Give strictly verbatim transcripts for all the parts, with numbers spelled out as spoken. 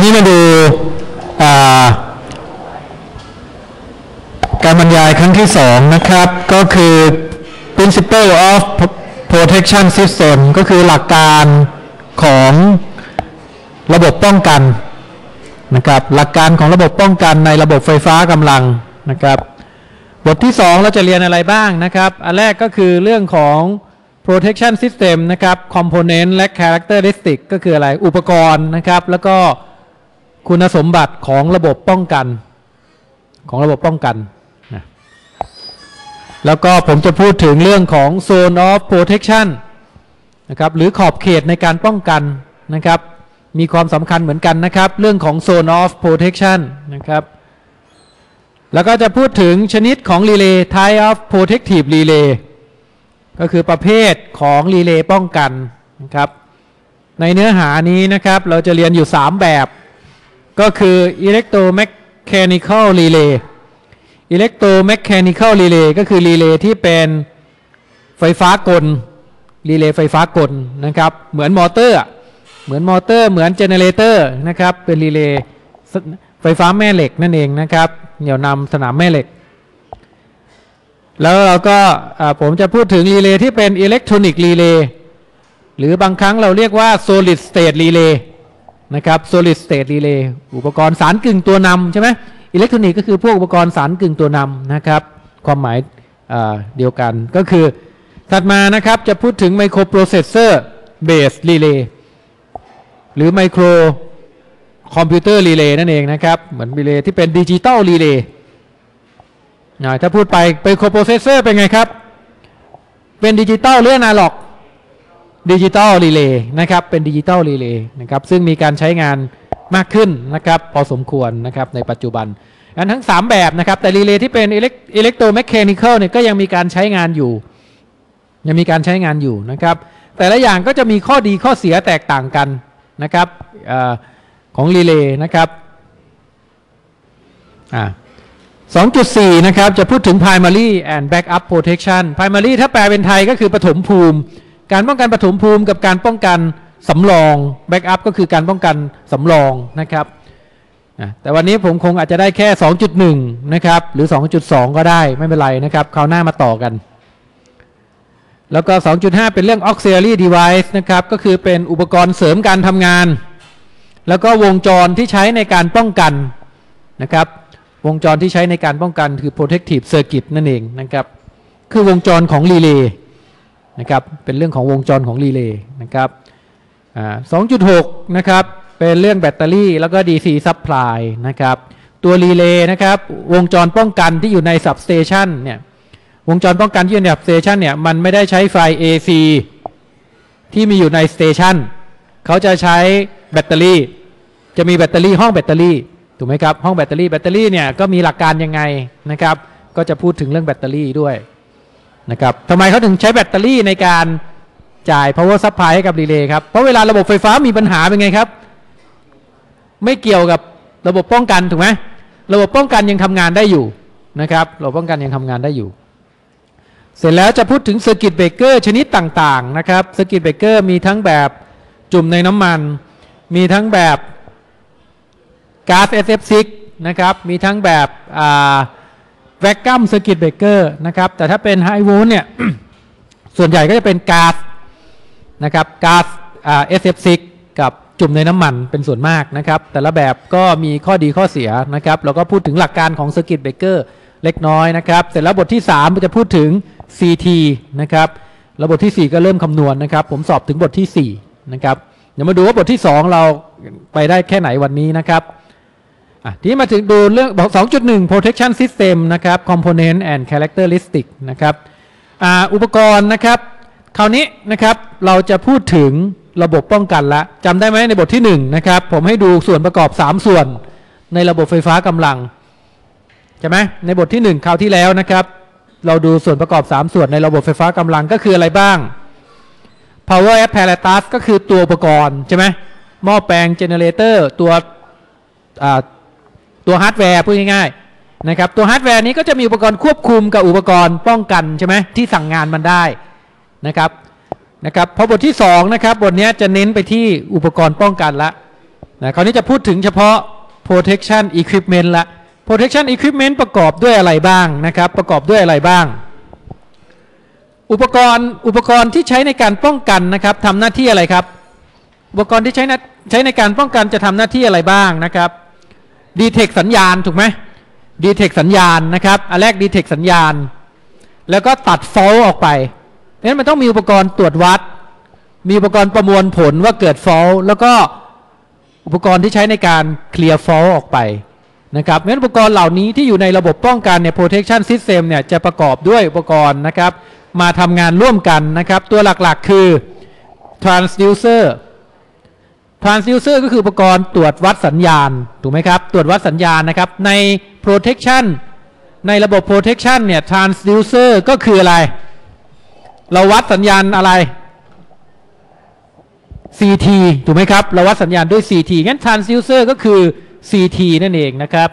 นี้มาดูการบรรยายครั้งที่สองนะครับก็คือ principle of protection system ก็คือหลักการของระบบป้องกันนะครับหลักการของระบบป้องกันในระบบไฟฟ้ากำลังนะครับบทที่สองเราจะเรียนอะไรบ้างนะครับอันแรกก็คือเรื่องของ protection system นะครับ component และ characteristic ก็คืออะไรอุปกรณ์นะครับแล้วก็คุณสมบัติของระบบป้องกันของระบบป้องกันนะแล้วก็ผมจะพูดถึงเรื่องของ zone of protection นะครับหรือขอบเขตในการป้องกันนะครับมีความสำคัญเหมือนกันนะครับเรื่องของ zone of protection นะครับแล้วก็จะพูดถึงชนิดของ relay type of protective relay ก็คือประเภทของ relay ป้องกันนะครับในเนื้อหานี้นะครับเราจะเรียนอยู่สามแบบก็คือ electromechanical relay electromechanical relay ก็คือ relay ที่เป็นไฟฟ้ากล relay ไฟฟ้ากลนะครับเหมือนมอเตอร์เหมือนมอเตอร์เหมือนเจเนเรเตอร์นะครับเป็น relay ไฟฟ้าแม่เหล็กนั่นเองนะครับเหนี่ยวนำสนามแม่เหล็กแล้วเราก็ผมจะพูดถึง relay ที่เป็น electronic relay หรือบางครั้งเราเรียกว่า solid state relay นะครับ solid state relay อุปกรณ์สารกึ่งตัวนำใช่ไหมอิเล็กทรอนิกส์ก็คือพวกอุปกรณ์สารกึ่งตัวนำนะครับความหมายเดียวกันก็คือถัดมานะครับจะพูดถึง microprocessor based relay หรือ micro computer relay นั่นเองนะครับเหมือน relay ที่เป็น digital relay ถ้าพูดไป microprocessor เป็นไงครับเป็นดิจิตอลหรืออนาล็อกดิจิตอลรีเลย์นะครับเป็นดิจิตอลรีเลย์นะครับซึ่งมีการใช้งานมากขึ้นนะครับพอสมควรนะครับในปัจจุบันอันทั้งสามแบบนะครับแต่รีเลย์ที่เป็นอิเล็กโทรแมคแคนิคอลเนี่ยก็ยังมีการใช้งานอยู่ยังมีการใช้งานอยู่นะครับแต่ละอย่างก็จะมีข้อดีข้อเสียแตกต่างกันนะครับอของรีเลย์นะครับอ่า สองจุดสี่ นะครับจะพูดถึง primary and backup protection primary ถ้าแปลเป็นไทยก็คือปฐมภูมิการป้องกันปฐมภูมิกับการป้องกันสำรองแบ็กอัพก็คือการป้องกันสำรองนะครับแต่วันนี้ผมคงอาจจะได้แค่ สองจุดหนึ่ง นะครับหรือ สองจุดสอง ก็ได้ไม่เป็นไรนะครับคราวหน้ามาต่อกันแล้วก็ สองจุดห้า เป็นเรื่อง auxiliary device นะครับก็คือเป็นอุปกรณ์เสริมการทำงานแล้วก็วงจรที่ใช้ในการป้องกันนะครับวงจรที่ใช้ในการป้องกันคือ protective circuit นั่นเองนะครับคือวงจรของรีเลย์นะครับเป็นเรื่องของวงจรของรีเลย์นะครับอ่า สองจุดหก นะครับเป็นเรื่องแบตเตอรี่แล้วก็ ดี ซี supply นะครับตัวรีเลย์นะครับวงจรป้องกันที่อยู่ใน substation เนี่ยวงจรป้องกันที่อยู่ใน substation เนี่ยมันไม่ได้ใช้ไฟ เอ ซี ที่มีอยู่ใน station เขาจะใช้แบตเตอรี่จะมีแบตเตอรี่ห้องแบตเตอรี่ถูกไหมครับห้องแบตเตอรี่แบตเตอรี่เนี่ยก็มีหลักการยังไงนะครับก็จะพูดถึงเรื่องแบตเตอรี่ด้วยนะครับทำไมเขาถึงใช้แบตเตอรี่ในการจ่าย power supply ให้กับรีเลย์ครับเพราะเวลาระบบไฟฟ้ามีปัญหาเป็นไงครับไม่เกี่ยวกับระบบป้องกันถูกไหมระบบป้องกันยังทำงานได้อยู่นะครับระบบป้องกันยังทำงานได้อยู่เสร็จแล้วจะพูดถึง circuit breaker ชนิดต่างๆนะครับ circuit breaker มีทั้งแบบจุ่มในน้ำมันมีทั้งแบบก๊าซ เอส เอฟ ซิก นะครับมีทั้งแบบแวคกัมเซอร์กิตเบรกเกอร์นะครับแต่ถ้าเป็นไฮโวลต์เนี่ย ส่วนใหญ่ก็จะเป็นก๊าซนะครับก๊าซ เอส เอฟ ซิก กับจุ่มในน้ำมันเป็นส่วนมากนะครับแต่ละแบบก็มีข้อดีข้อเสียนะครับเราก็พูดถึงหลักการของเซอร์กิตเบรกเกอร์เล็กน้อยนะครับเสร็จแล้วบทที่สามจะพูดถึง ซี ที นะครับแล้วบทที่สี่ก็เริ่มคำนวณนะครับผมสอบถึงบทที่สี่นะครับเดี๋ยวมาดูว่าบทที่สองเราไปได้แค่ไหนวันนี้นะครับทีนี้มาถึงดูเรื่อง สองจุดหนึ่ง protection system นะครับ component and characteristic นะครับอุปกรณ์นะครับคราวนี้นะครับเราจะพูดถึงระบบป้องกันละจำได้ไหมในบทที่หนึ่งนะครับผมให้ดูส่วนประกอบสามส่วนในระบบไฟฟ้ากำลังใช่ไหมในบทที่หนึ่งคราวที่แล้วนะครับเราดูส่วนประกอบสามส่วนในระบบไฟฟ้ากำลังก็คืออะไรบ้าง power apparatus ก็คือตัวอุปกรณ์ใช่ไหมหม้อแปลง generator ตัวตัวฮาร์ดแวร์พูดง่ายๆนะครับตัวฮาร์ดแวร์นี้ก็จะมีอุปกรณ์ควบคุมกับอุปกรณ์ป้องกันใช่ไหมที่สั่งงานมันได้นะครับนะครับพอบทที่สองนะครับบทนี้จะเน้นไปที่อุปกรณ์ป้องกันละนะคราวนี้จะพูดถึงเฉพาะ protection equipment ละ protection equipment ประกอบด้วยอะไรบ้างนะครับประกอบด้วยอะไรบ้างอุปกรณ์อุปกรณ์ที่ใช้ในการป้องกันนะครับทำหน้าที่อะไรครับอุปกรณ์ที่ใช้ใช้ในการป้องกันจะทำหน้าที่อะไรบ้างนะครับ detect สัญญาณถูกไหม detect สัญญาณนะครับอันแรก detect สัญญาณแล้วก็ตัด fault ออกไปงั้นมันต้องมีอุปกรณ์ตรวจวัดมีอุปกรณ์ประมวลผลว่าเกิด fault แล้วก็อุปกรณ์ที่ใช้ในการ clear fault ออกไปนะครับงั้นอุปกรณ์เหล่านี้ที่อยู่ในระบบป้องกันเนี่ย protection system เนี่ยจะประกอบด้วยอุปกรณ์นะครับมาทำงานร่วมกันนะครับตัวหลักๆคือ transducer transducer ก็คืออุปกรณ์ตรวจวัดสัญญาณถูกไหมครับตรวจวัดสัญญาณนะครับใน protection ในระบบ protection เนี่ย transducer ก็คืออะไรเราวัดสัญญาณอะไร ซี ที ถูกไหมครับเราวัดสัญญาณด้วย ซี ที งั้น transducer ก็คือ ซี ที นั่นเองนะครับ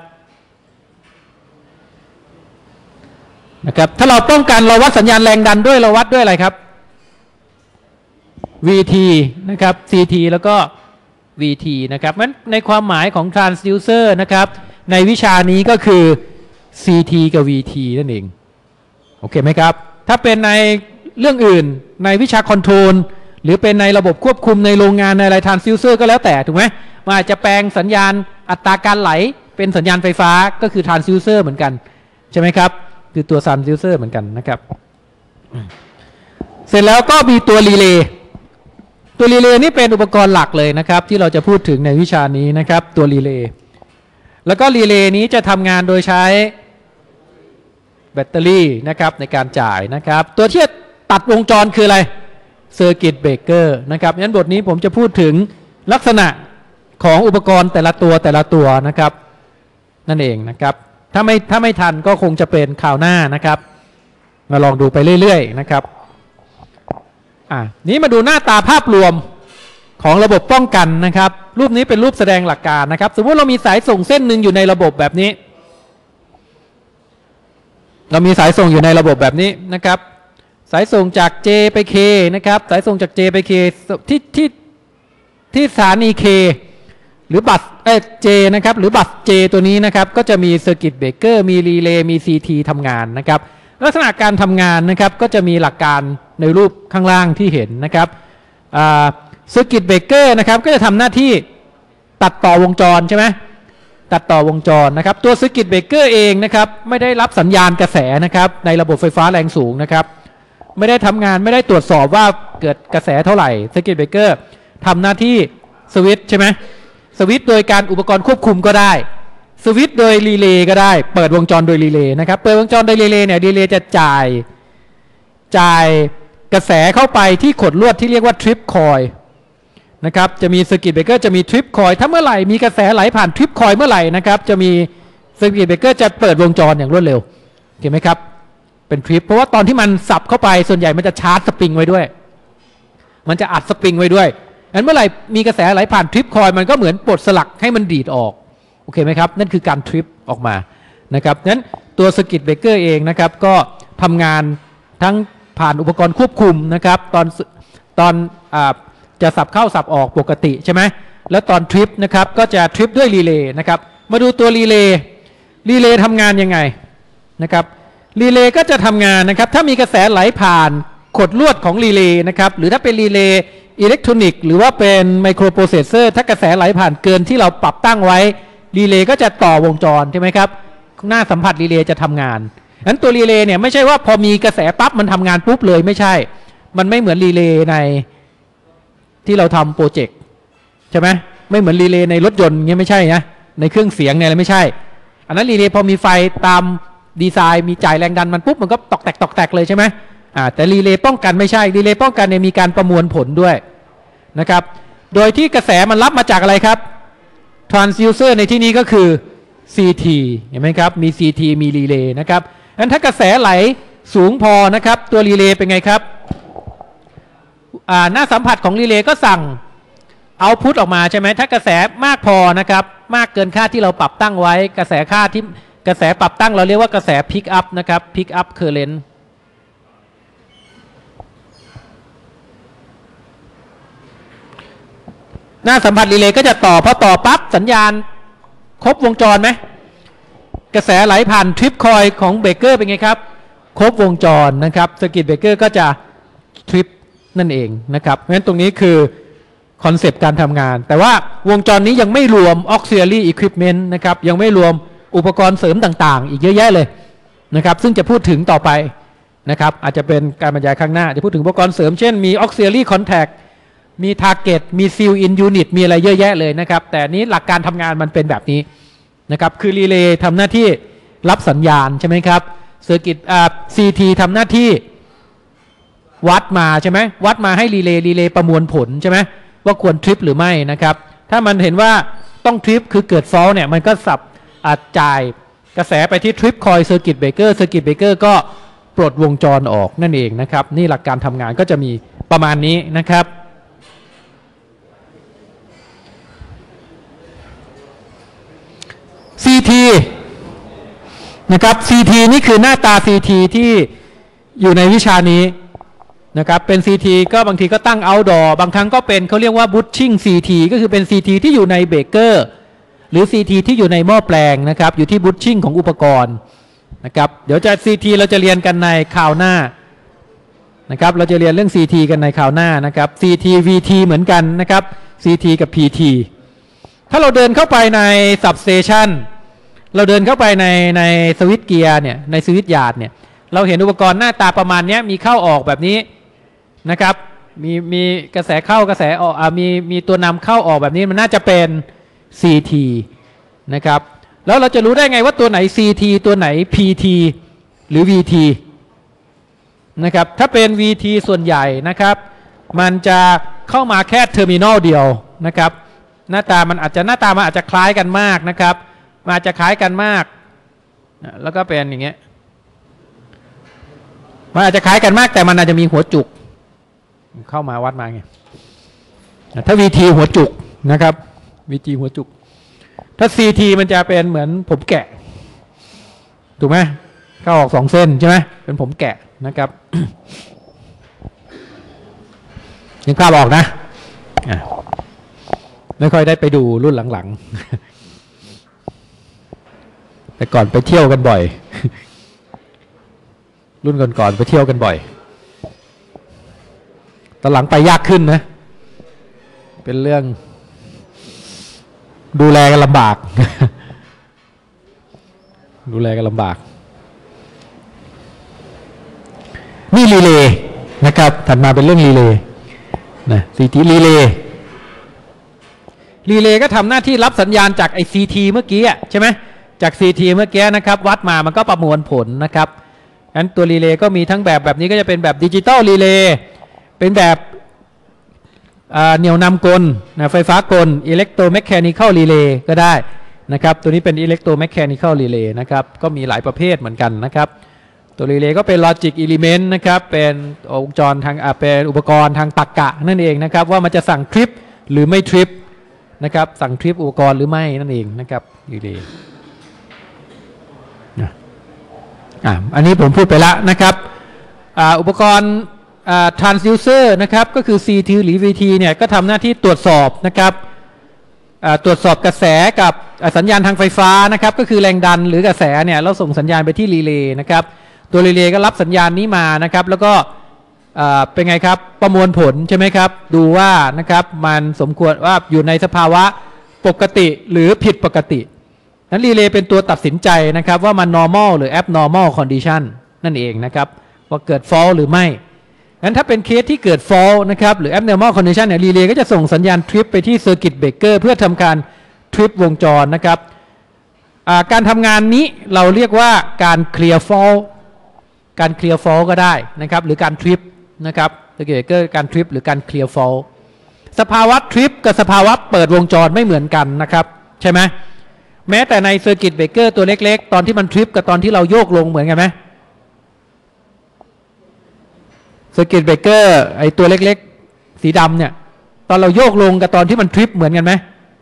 นะครับถ้าเราป้องกันเราวัดสัญญาณแรงดันด้วยเราวัดด้วยอะไรครับ วี ที นะครับ ซี ที แล้วก็ วี ที นะครับงั้นในความหมายของ transducer นะครับในวิชานี้ก็คือ ซี ที กับ วี ที นั่นเองโอเคไหมครับถ้าเป็นในเรื่องอื่นในวิชาคอนโทรลหรือเป็นในระบบควบคุมในโรงงานในอะไร transducer ก็แล้วแต่ถูกไหมมันอาจจะแปลงสัญญาณอัตราการไหลเป็นสัญญาณไฟฟ้าก็คือ transducer เหมือนกันใช่ไหมครับคือตัว transducer เหมือนกันนะครับเสร็จแล้วก็มีตัวรีเลย์ตัวรีเลย์นี่เป็นอุปกรณ์หลักเลยนะครับที่เราจะพูดถึงในวิชานี้นะครับตัวรีเลย์แล้วก็รีเลย์นี้จะทำงานโดยใช้แบตเตอรี่นะครับในการจ่ายนะครับตัวที่ตัดวงจรคืออะไรเซอร์กิตเบรกเกอร์นะครับงั้นบทนี้ผมจะพูดถึงลักษณะของอุปกรณ์แต่ละตัวแต่ละตัวนะครับนั่นเองนะครับถ้าไม่ถ้าไม่ทันก็คงจะเป็นข่าวหน้านะครับมาลองดูไปเรื่อยๆนะครับอ่านี้มาดูหน้าตาภาพรวมของระบบป้องกันนะครับรูปนี้เป็นรูปแสดงหลักการนะครับสมมติเรามีสายส่งเส้นหนึ่งอยู่ในระบบแบบนี้เรามีสายส่งอยู่ในระบบแบบนี้นะครับสายส่งจาก J ไป K นะครับสายส่งจาก J ไป K ที่ที่ที่สถานี K หรือบัสเอ J นะครับหรือบัส J ตัวนี้นะครับก็จะมีเซอร์กิตเบรกเกอร์มีรีเลย์มี ซี ที ทำงานนะครับลักษณะการทำงานนะครับก็จะมีหลักการในรูปข้างล่างที่เห็นนะครับเซอร์กิตเบรกเกอร์นะครับก็จะทำหน้าที่ตัดต่อวงจรใช่ไหมตัดต่อวงจรนะครับตัวเซอร์กิตเบรกเกอร์เองนะครับไม่ได้รับสัญญาณกระแสนะครับในระบบไฟฟ้าแรงสูงนะครับไม่ได้ทำงานไม่ได้ตรวจสอบว่าเกิดกระแสเท่าไหร่เซอร์กิตเบรกเกอร์ทำหน้าที่สวิตช์ใช่ไหมสวิตช์โดยการอุปกรณ์ควบคุมก็ได้สวิตช์โดยรีเลย์ก็ได้เปิดวงจรโดยรีเลย์นะครับเปิดวงจรโดยรีเลย์เนี่ยรีเลย์จะจ่ายจ่ายกระแสเข้าไปที่ขดลวดที่เรียกว่าทริปคอยนะครับจะมีเซอร์กิตเบรกเกอร์จะมีทริปคอยถ้าเมื่อไหร่มีกระแสไหลผ่านทริปคอยเมื่อไหร่นะครับจะมีเซอร์กิตเบรกเกอร์จะเปิดวงจรอย่างรวดเร็วเห็นไหมครับเป็นทริปเพราะว่าตอนที่มันสับเข้าไปส่วนใหญ่มันจะชาร์จสปริงไว้ด้วยมันจะอัดสปริงไว้ด้วยงั้นเมื่อไหร่มีกระแสไหลผ่านทริปคอยมันก็เหมือนปลดสลักให้มันดีดออกโอเคไหมครับนั่นคือการทริปออกมานะครับนั้นตัวเซอร์กิตเบรกเกอร์เองนะครับก็ทำงานทั้งผ่านอุปกรณ์ควบคุมนะครับตอนตอนอ่าจะสับเข้าสับออกปกติใช่ไหมแล้วตอนทริปนะครับก็จะทริปด้วยรีเลย์นะครับมาดูตัวรีเลย์รีเลย์ทำงานยังไงนะครับรีเลย์ก็จะทำงานนะครับถ้ามีกระแสไหลผ่านขดลวดของรีเลย์นะครับหรือถ้าเป็นรีเลย์อิเล็กทรอนิกส์หรือว่าเป็นไมโครโปรเซสเซอร์ถ้ากระแสไหลผ่านเกินที่เราปรับตั้งไว้รีเลย์ก็จะต่อวงจรใช่ไหมครับหน้าสัมผัสรีเลย์จะทำงานงั้นตัวรีเลย์เนี่ยไม่ใช่ว่าพอมีกระแสปั๊บมันทำงานปุ๊บเลยไม่ใช่มันไม่เหมือนรีเลย์ในที่เราทำโปรเจกต์ใช่ไหมไม่เหมือนรีเลย์ในรถยนต์เงี้ยไม่ใช่นะในเครื่องเสียงเนี่ยอะไรไม่ใช่อันนั้นรีเลย์พอมีไฟตามดีไซน์มีจ่ายแรงดันมันปุ๊บมันก็ตอกแตกตอกแตกเลยใช่ไหมอ่าแต่รีเลย์ป้องกันไม่ใช่รีเลย์ป้องกันเนี่ยมีการประมวลผลด้วยนะครับโดยที่กระแสมันรับมาจากอะไรครับ transducer ในที่นี้ก็คือ ซี ที เห็นไหมครับมี ซี ที มีรีเลย์นะครับงั้นถ้ากระแสไหลสูงพอนะครับตัวรีเลย์เป็นไงครับหน้าสัมผัสของรีเลย์ก็สั่งเอาพุทออกมาใช่ไหมถ้ากระแสมากพอนะครับมากเกินค่าที่เราปรับตั้งไว้กระแสค่าที่กระแสปรับตั้งเราเรียกว่ากระแสพิกอัพนะครับพิกอัพเคอร์เรนต์หน้าสัมผัสรีเลย์ก็จะต่อพอต่อปั๊บสัญญาณครบวงจรไหมกระแสไหลผ่านทริปคอยของเบรกเกอร์เป็นไงครับครบวงจรนะครับเซอร์กิตเบรกเกอร์ก็จะทริปนั่นเองนะครับเพราะฉะนั้นตรงนี้คือคอนเซปต์การทำงานแต่ว่าวงจรนี้ยังไม่รวม auxiliary equipment นะครับยังไม่รวมอุปกรณ์เสริมต่างๆอีกเยอะแยะเลยนะครับซึ่งจะพูดถึงต่อไปนะครับอาจจะเป็นการบรรยายข้างหน้าจะพูดถึงอุปกรณ์เสริมเช่นมี auxiliary contact มี target มี seal in unit มีอะไรเยอะแยะเลยนะครับแต่นี้หลักการทำงานมันเป็นแบบนี้นะครับคือรีเลย์ทำหน้าที่รับสัญญาณใช่ไหมครับเซอร์กิตอ่า ซี ที ทำหน้าที่วัดมาใช่ไหมวัดมาให้รีเลย์รีเลย์ประมวลผลใช่ไหมว่าควรทริปหรือไม่นะครับถ้ามันเห็นว่าต้องทริปคือเกิดฟอลต์เนี่ยมันก็สับอาจจ่ายกระแสไปที่ทริปคอยเซอร์กิตเบรกเกอร์เซอร์กิตเบรกเกอร์ก็ปลดวงจรออกนั่นเองนะครับนี่หลักการทำงานก็จะมีประมาณนี้นะครับ ซี ที นะครับ ซี ที นี่คือหน้าตา ซี ที ที่อยู่ในวิชานี้นะครับเป็น ซี ที ก็บางทีก็ตั้ง outdoor บางครั้งก็เป็นเขาเรียกว่า bushing ซี ที ก็คือเป็น ซี ที ที่อยู่ในเบรกเกอร์หรือ ซี ที ที่อยู่ในหม้อแปลงนะครับอยู่ที่ bushing ของอุปกรณ์นะครับเดี๋ยวจะ ซี ที เราจะเรียนกันในคราวหน้านะครับเราจะเรียนเรื่อง ซี ที กันในคราวหน้านะครับ ซี ที วี ที เหมือนกันนะครับ ซี ที กับ พี ที ถ้าเราเดินเข้าไปใน substation เราเดินเข้าไปในในสวิตช์เกียร์เนี่ยในสวิตช์หยาดเนี่ยเราเห็นอุปกรณ์หน้าตาประมาณนี้มีเข้าออกแบบนี้นะครับมีมีกระแสเข้ากระแสออกอ่ามีมีตัวนำเข้าออกแบบนี้มันน่าจะเป็น ซี ที นะครับแล้วเราจะรู้ได้ไงว่าตัวไหน ซี ที ตัวไหน พี ที หรือ วี ที นะครับถ้าเป็น วี ที ส่วนใหญ่นะครับมันจะเข้ามาแค่เทอร์มินอลเดียวนะครับหน้าตามันอาจจะหน้าตามันอาจจะคล้ายกันมากนะครับมันอาจจะคล้ายกันมากแล้วก็เป็นอย่างเงี้ยมันอาจจะคล้ายกันมากแต่มันอาจจะมีหัวจุกเข้ามาวัดมาไงถ้า วี ที หัวจุกนะครับ วี ที หัวจุกถ้า ซี ที มันจะเป็นเหมือนผมแกะถูกไหมเข้าออกสองเส้นใช่ไหมเป็นผมแกะนะครับยังภาพออกนะไม่ค่อยได้ไปดูรุ่นหลังๆแต่ก่อนไปเที่ยวกันบ่อยรุ่นก่อนๆไปเที่ยวกันบ่อยตอนหลังไปยากขึ้นนะเป็นเรื่องดูแลกันลำบากดูแลกันลำบากนี่รีเลย์นะครับถัดมาเป็นเรื่องรีเลย์นะซีทีรีเลย์รีเลย์ก็ทำหน้าที่รับสัญญาณจากไอซีทีเมื่อกี้ใช่ไหมจากซีทีเมื่อกี้นะครับวัดมามันก็ประมวลผลนะครับงั้นตัวรีเลย์ก็มีทั้งแบบแบบนี้ก็จะเป็นแบบดิจิตอลรีเลย์เป็นแบบเหนี่ยวนำกลนะไฟฟ้ากลอิเล็กโทรแมคแคนิคอลรีเลย์ก็ได้นะครับตัวนี้เป็นอิเล็กโทรแมคแคนิคอลรีเลย์นะครับก็มีหลายประเภทเหมือนกันนะครับตัวรีเลย์ก็เป็นลอจิกอิเลเมนต์นะครับเป็นวงจรทางเป็นอุปกรณ์ทางตรรกะนั่นเองนะครับว่ามันจะสั่งทริปหรือไม่ทริปนะครับสั่งทริปอุปกรณ์หรือไม่นั่นเองนะครับรีเลย์อ่าอันนี้ผมพูดไปแล้วนะครับอ่าอุปกรณ์transducer นะครับก็คือ ซี ที หรือ วี ที เนี่ยก็ทำหน้าที่ตรวจสอบนะครับตรวจสอบกระแสกับสัญญาณทางไฟฟ้านะครับก็คือแรงดันหรือกระแสเนี่ยเราส่งสัญญาณไปที่รีเลย์นะครับตัวรีเลย์ก็รับสัญญาณนี้มานะครับแล้วก็เป็นไงครับประมวลผลใช่ไหมครับดูว่านะครับมันสมควรว่าอยู่ในสภาวะปกติหรือผิดปกตินั้นรีเลย์เป็นตัวตัดสินใจนะครับว่ามัน normal หรือ abnormal condition นั่นเองนะครับว่าเกิด fault หรือไม่งั้นถ้าเป็นเคสที่เกิด fault นะครับหรือ abnormal condition เนี่ยรีเลย์ก็จะส่งสัญญาณทริปไปที่ circuit breaker เพื่อทำการทริปวงจรนะครับการทำงานนี้เราเรียกว่าการ clear fault การ clear fault ก็ได้นะครับหรือการทริปนะครับ circuit breaker การทริปหรือการ clear fault สภาวะทริปกับสภาวะเปิดวงจรไม่เหมือนกันนะครับใช่ไหมแม้แต่ใน circuit breaker ตัวเล็กๆตอนที่มันทริปกับตอนที่เราโยกลงเหมือนกันไหมเซอร์กิตเบรกเกอร์ไอตัวเล็กๆสีดำเนี่ยตอนเราโยกลงกับตอนที่มันทริปเหมือนกันไหม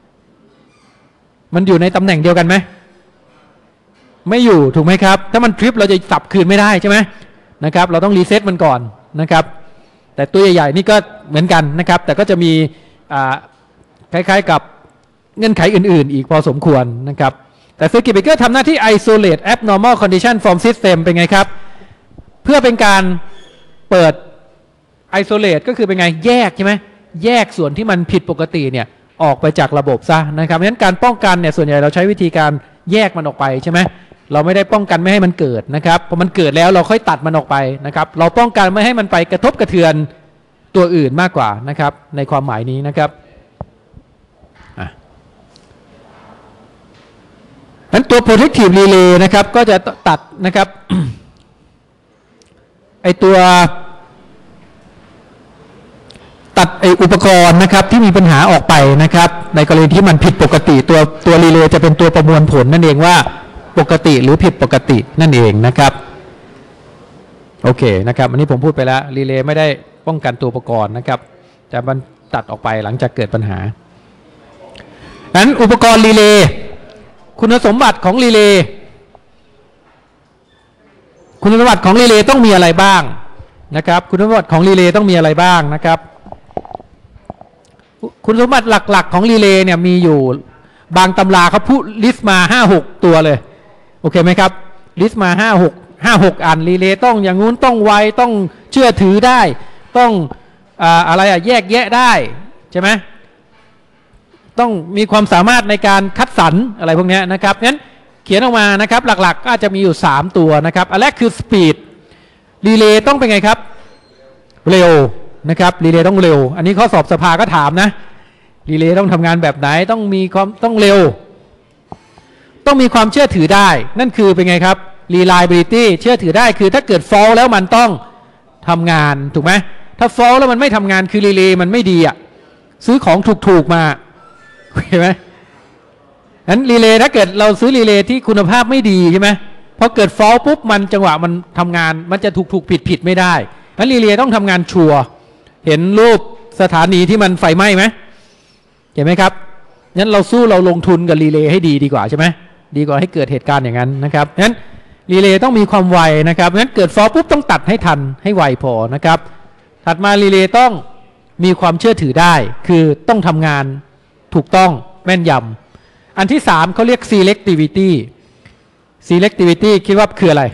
มันอยู่ในตำแหน่งเดียวกันไหมไม่อยู่ถูกไหมครับถ้ามันทริปเราจะสับคืนไม่ได้ใช่ไหมนะครับเราต้องรีเซ็ตมันก่อนนะครับแต่ตัวใหญ่ๆนี่ก็เหมือนกันนะครับแต่ก็จะมีคล้ายๆกับเงื่อนไขอื่นๆอีกพอสมควรนะครับแต่ Circuit Breaker ทำหน้าที่ isolate abnormal condition from system เป็นไงครับเพื่อเป็นการเปิด isolate ก็คือเป็นไงแยกใช่ไหมแยกส่วนที่มันผิดปกติเนี่ยออกไปจากระบบซะนะครับเพราะฉะนั้นการป้องกันเนี่ยส่วนใหญ่เราใช้วิธีการแยกมันออกไปใช่ไหมเราไม่ได้ป้องกันไม่ให้มันเกิดนะครับพอมันเกิดแล้วเราค่อยตัดมันออกไปนะครับเราป้องกันไม่ให้มันไปกระทบกระเทือนตัวอื่นมากกว่านะครับในความหมายนี้นะครับนั้นตัว protective relay นะครับก็จะตัดนะครับ ไอตัวตัดไออุปกรณ์นะครับที่มีปัญหาออกไปนะครับในกรณีที่มันผิดปกติตัวตัวรีเลย์จะเป็นตัวประมวลผลนั่นเองว่าปกติหรือผิดปกตินั่นเองนะครับโอเคนะครับอันนี้ผมพูดไปแล้วรีเลย์ไม่ได้ป้องกันตัวอุปกรณ์นะครับแต่มันตัดออกไปหลังจากเกิดปัญหานั้นอุปกรณ์รีเลย์คุณสมบัติของรีเลย์คุณสมบัติของรีเลย์ต้องมีอะไรบ้างนะครับคุณสมบัติของรีเลย์ต้องมีอะไรบ้างนะครับคุณสมบัติหลักๆของรีเลย์เนี่ยมีอยู่บางตำราเขาพูดลิสต์มา ห้าหก ตัวเลยโอเคไหมครับลิสต์มา ห้าหก ห้าหก อันรีเลย์ต้องอย่างงู้นต้องไวต้องเชื่อถือได้ต้องอ่าอะไรอะแยกแยะได้ใช่ไหมต้องมีความสามารถในการคัดสรรอะไรพวกนี้นะครับงั้นเขียนออกมานะครับหลักๆก็อาจจะมีอยู่สามตัวนะครับอันแรกคือสปีดรีเลย์ต้องเป็นไงครับเร็วนะครับรีเลย์ต้องเร็วอันนี้ข้อสอบสภาก็ถามนะรีเลย์ต้องทำงานแบบไหนต้องมีความต้องเร็วต้องมีความเชื่อถือได้นั่นคือเป็นไงครับ reliability เชื่อถือได้คือถ้าเกิด fault แล้วมันต้องทำงานถูกไหมถ้า fault แล้วมันไม่ทำงานคือรีเลย์มันไม่ดีอ่ะซื้อของถูกๆมาเห็นไหมนั้นรีเลย์ถ้าเกิดเราซื้อรีเลย์ที่คุณภาพไม่ดีใช่ไหมพอเกิด fault ปุ๊บมันจังหวะมันทำงานมันจะถูกๆผิดๆไม่ได้นั้นรีเลย์ต้องทำงานชัวร์เห็นรูปสถานีที่มันไฟไหม้ไหมเห็นไหมครับงั้นเราสู้เราลงทุนกับรีเลย์ให้ดีดีกว่าใช่ไหมดีกว่าให้เกิดเหตุการณ์อย่างนั้นนะครับงั้นรีเลย์ต้องมีความไวนะครับงั้นเกิดฟอลปุ๊บต้องตัดให้ทันให้ไวพอนะครับถัดมารีเลย์ต้องมีความเชื่อถือได้คือต้องทำงานถูกต้องแม่นยำอันที่สามเขาเรียก selectivity selectivity คิดว่าคืออะไร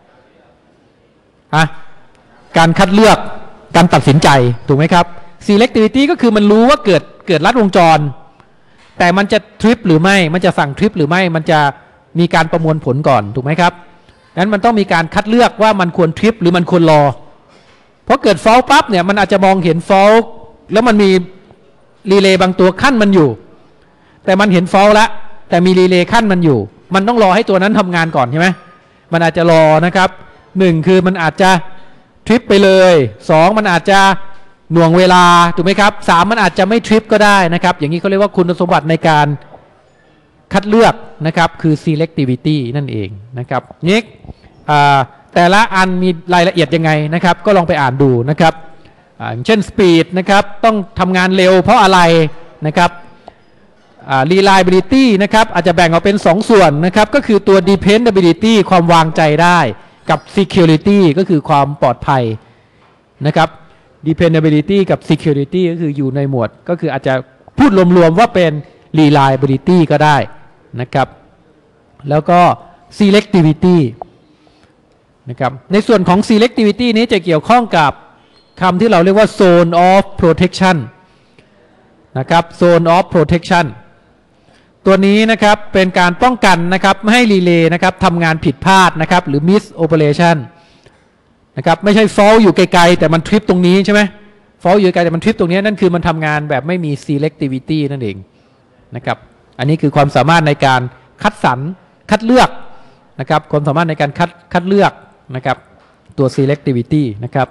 อะการคัดเลือกการตัดสินใจถูกไหมครับ selectivity ก็คือมันรู้ว่าเกิดเกิดลัดวงจรแต่มันจะทริปหรือไม่มันจะสั่งทริปหรือไม่มันจะมีการประมวลผลก่อนถูกไหมครับงั้นมันต้องมีการคัดเลือกว่ามันควรทริปหรือมันควรรอเพราะเกิดฟอลปั๊บเนี่ยมันอาจจะมองเห็นฟอลแล้วมันมีรีเลย์บางตัวขั้นมันอยู่แต่มันเห็นฟอลแล้วแต่มีรีเลย์ขั้นมันอยู่มันต้องรอให้ตัวนั้นทำงานก่อนใช่ไหมมันอาจจะรอนะครับหนึ่งคือมันอาจจะทริปไปเลยสองมันอาจจะหน่วงเวลาถูกไหมครับสามมันอาจจะไม่ทริปก็ได้นะครับอย่างนี้เขาเรียกว่าคุณสมบัติในการคัดเลือกนะครับคือ selectivity นั่นเองนะครับนี่แต่ละอันมีรายละเอียดยังไงนะครับก็ลองไปอ่านดูนะครับเช่น speed นะครับต้องทำงานเร็วเพราะอะไรนะครับ reliability นะครับอาจจะแบ่งออกเป็นสองส่วนนะครับก็คือตัว dependability ความวางใจได้กับ security ก็คือความปลอดภัยนะครับ dependability กับ security ก็คืออยู่ในหมวดก็คืออาจจะพูดรวมๆว่าเป็น reliability ก็ได้นะครับแล้วก็ selectivity นะครับในส่วนของ selectivity นี้จะเกี่ยวข้องกับคำที่เราเรียกว่า zone of protection นะครับ zone of protection ตัวนี้นะครับเป็นการป้องกันนะครับไม่ให้รีเลย์นะครับทำงานผิดพลาดนะครับหรือ miss operation นะครับไม่ใช่ fault อยู่ไกลๆแต่มันทริปตรงนี้ใช่ไหม fault อยู่ไกลแต่มันทริปตรงนี้นั่นคือมันทำงานแบบไม่มี selectivity นั่นเองนะครับอันนี้คือความสามารถในการคัดสรรคัดเลือกนะครับความสามารถในการคัดคัดเลือกนะครับตัว selectivity นะครับ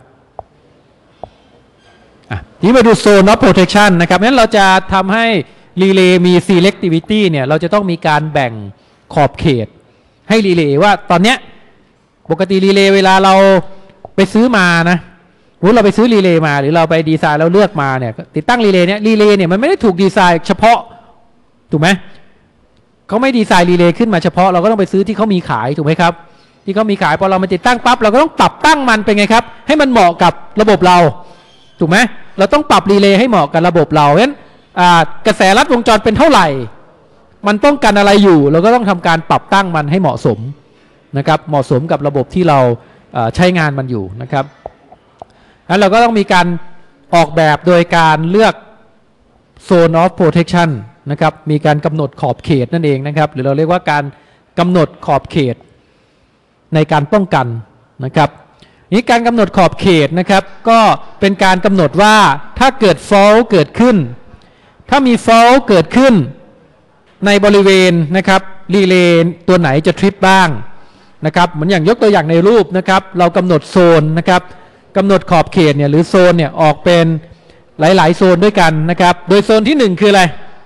ทีนี้มาดู zone of protection นะครับงั้นเราจะทำให้รีเลย์มี selectivity เนี่ยเราจะต้องมีการแบ่งขอบเขตให้รีเลย์ว่าตอนเนี้ยปกติรีเลย์เวลาเราไปซื้อมานะเราไปซื้อรีเลย์มาหรือเราไปดีไซน์แล้วเลือกมาเนี่ยติดตั้งรีเลย์เนี่ยรีเลย์เนี่ยมันไม่ได้ถูกดีไซน์เฉพาะถูกไหมเขาไม่ดีไซน์รีเลย์ขึ้นมาเฉพาะเราก็ต้องไปซื้อที่เขามีขายถูกไหมครับที่เขามีขายพอเรามาติดตั้งปั๊บเราก็ต้องปรับตั้งมันเป็นไงครับให้มันเหมาะกับระบบเราถูกไหมเราต้องปรับรีเลย์ให้เหมาะกับระบบเราเพราะฉะนั้นกระแสลัดวงจรเป็นเท่าไหร่มันต้องการอะไรอยู่เราก็ต้องทำการปรับตั้งมันให้เหมาะสมนะครับเหมาะสมกับระบบที่เราใช้งานมันอยู่นะครับแล้วเราก็ต้องมีการออกแบบโดยการเลือก zone of protection นะครับมีการกำหนดขอบเขตนั่นเองนะครับหรือเราเรียกว่าการกำหนดขอบเขตในการป้องกันนะครับนี้การกำหนดขอบเขตนะครับก็เป็นการกำหนดว่าถ้าเกิด fault เกิดขึ้นถ้ามี fault เกิดขึ้นในบริเวณนะครับรีเลย์ตัวไหนจะทริปบ้างนะครับเหมือนอย่างยกตัวอย่างในรูปนะครับเรากำหนดโซนนะครับกำหนดขอบเขตเนี่ยหรือโซนเนี่ยออกเป็นหลายๆโซนด้วยกันนะครับโดยโซนที่หนึ่งคืออะไร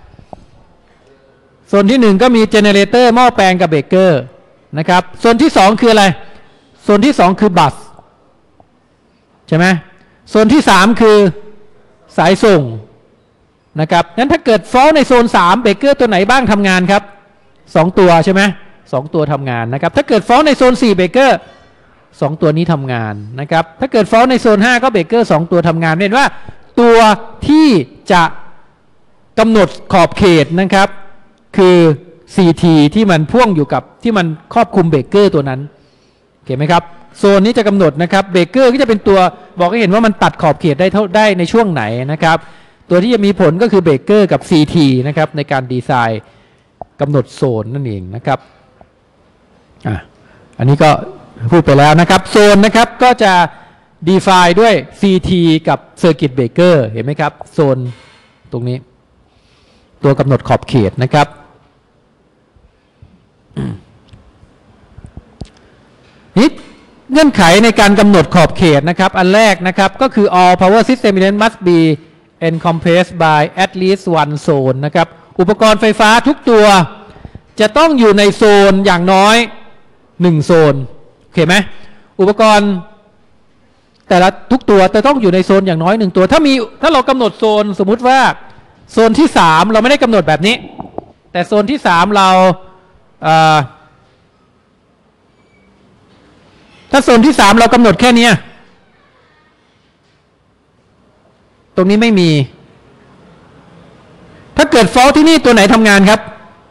โซนที่หนึ่งก็มีเจเนเรเตอร์หม้อแปลงกับเบรกเกอร์นะครับโซนที่สองคืออะไรโซนที่สองคือบัสใช่ไหมโซนที่สามคือสายส่งนะครับงั้นถ้าเกิดฟอลในโซนสามเบรกเกอร์ตัวไหนบ้างทำงานครับสองตัวใช่ไหมสองตัวทำงานนะครับถ้าเกิดฟอลในโซนสี่เบรกเกอร์สองตัวนี้ทำงานนะครับถ้าเกิดฟอลในโซนห้าก็เบรกเกอร์สองตัวทำงานเห็นว่าตัวที่จะกำหนดขอบเขตนะครับคือ ซี ที ที่มันพ่วงอยู่กับที่มันครอบคลุมเบรกเกอร์ตัวนั้นเห็นไหมครับโซนนี้จะกำหนดนะครับเบรกเกอร์ก็จะเป็นตัวบอกให้เห็นว่ามันตัดขอบเขตได้เท่าได้ในช่วงไหนนะครับตัวที่จะมีผลก็คือเบรกเกอร์กับ ซี ที นะครับในการดีไซน์กำหนดโซนนั่นเองนะครับอ่ะอันนี้ก็พูดไปแล้วนะครับโซนนะครับก็จะ define ด้วย ซี ที กับ Circuit Breaker เห็นไหมครับโซนตรงนี้ตัวกำหนดขอบเขตนะครับนี่เงื่อนไขในการกำหนดขอบเขตนะครับอันแรกนะครับก็คือ all power system elements must be encompassed by at least one zone นะครับอุปกรณ์ไฟฟ้าทุกตัวจะต้องอยู่ในโซนอย่างน้อยหนึ่งโซนโอเคไหมอุปกรณ์แต่ละทุกตัวจะต้องอยู่ในโซนอย่างน้อยหนึ่งตัวถ้ามีถ้าเรากำหนดโซนสมมุติว่าโซนที่สามเราไม่ได้กำหนดแบบนี้แต่โซนที่สามเราถ้าโซนที่สามเรากำหนดแค่นี้ตรงนี้ไม่มีถ้าเกิดฟอลต์ที่นี่ตัวไหนทำงานครับ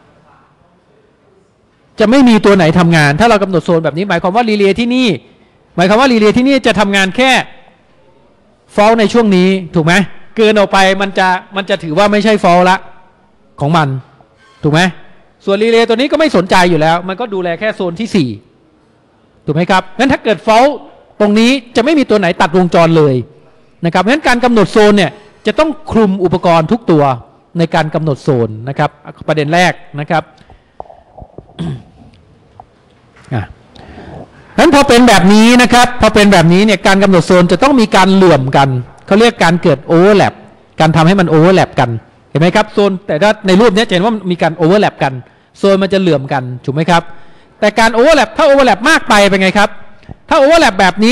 จะไม่มีตัวไหนทำงานถ้าเรากำหนดโซนแบบนี้หมายความว่ารีเลย์ที่นี่หมายความว่ารีเลย์ที่นี่จะทำงานแค่ฟอลต์ในช่วงนี้ถูกไหมเกินออกไปมันจะมันจะถือว่าไม่ใช่ฟอลต์ละของมันถูกไหมส่วนรีเลย์ตัวนี้ก็ไม่สนใจอยู่แล้วมันก็ดูแลแค่โซนที่สี่ถูกไหมครับงั้นถ้าเกิดฟอลต์ตรงนี้จะไม่มีตัวไหนตัดวงจรเลยนะครับงั้นการกำหนดโซนเนี่ยจะต้องคลุมอุปกรณ์ทุกตัวในการกำหนดโซนนะครับประเด็นแรกนะครับอ่ะงั้นพอเป็นแบบนี้นะครับพอเป็นแบบนี้เนี่ยการกำหนดโซนจะต้องมีการเหลื่อมกันเขาเรียกการเกิดโอเวอร์แลปการทำให้มันโอเวอร์แลปกันเห็นไหมครับโซนแต่ถ้าในรูปนี้จะเห็นว่ามีการโอเวอร์แลปกันโซนมันจะเหลื่อมกันถูกไหมครับแต่การโอเวอร์แลปถ้าโอเวอร์แลปมากไปเป็นไงครับถ้าโอเวอร์แลปแบบนี้